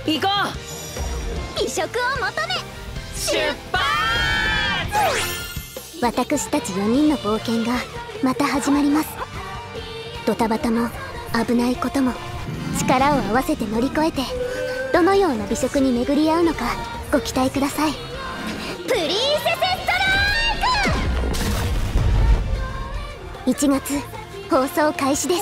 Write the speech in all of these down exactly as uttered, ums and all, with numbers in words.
行こう。美食を求め出発。 私たちよにんの冒険がまた始まります。ドタバタも危ないことも力を合わせて乗り越えて、どのような美食に巡り合うのかご期待ください。プリンセスストライクいちがつ放送開始です。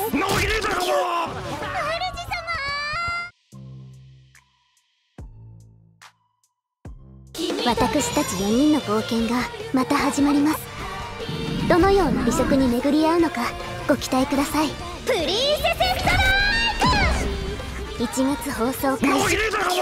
私たちよにんの冒険がまた始まります。どのような美食に巡り合うのかご期待ください。プリンセスストライクいちがつ放送開始。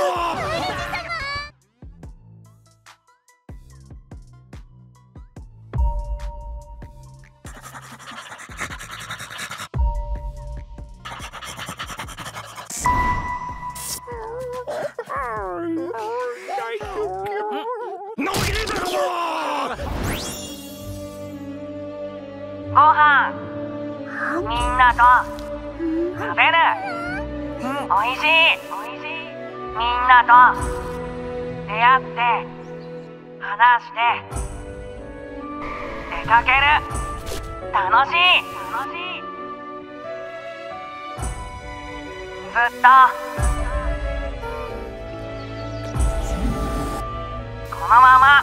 ご飯みんなと食べる。おいしいおいしい。みんなと出会って話して出かける。楽しい楽しい。ずっとこのまま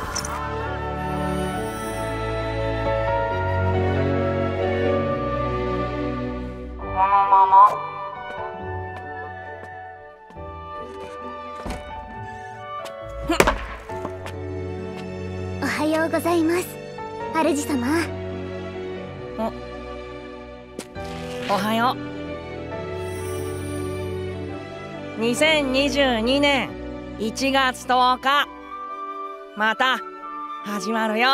このままおはようございます、主様。 おおはよう。にせんにじゅうにねんいちがつとおか、また始まるよ。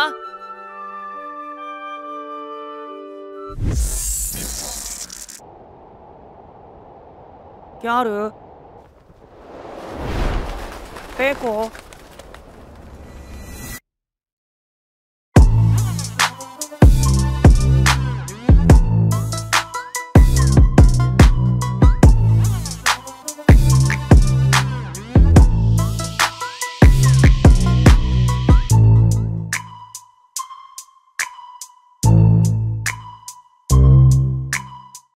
ギャル？ペコ？